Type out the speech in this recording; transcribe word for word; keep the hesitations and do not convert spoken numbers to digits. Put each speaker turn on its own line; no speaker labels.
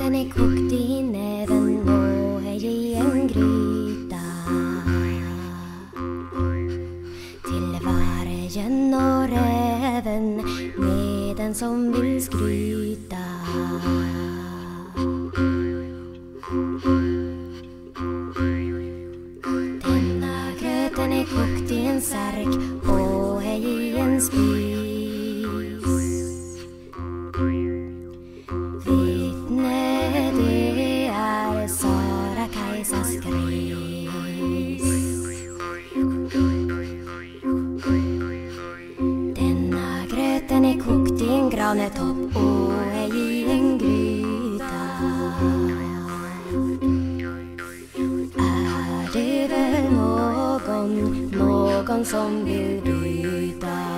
gröten är kokt i näven och hej i en gryta. Till vargen och räven med den som vill skryta. Denna gröten är kokt i en särk och hej i en spis. Vittne det är Sara Kajsas gris. Denna gröten är kokt i en granetopp och hej i en gryta. Är det väl någon, någon som vill bryta?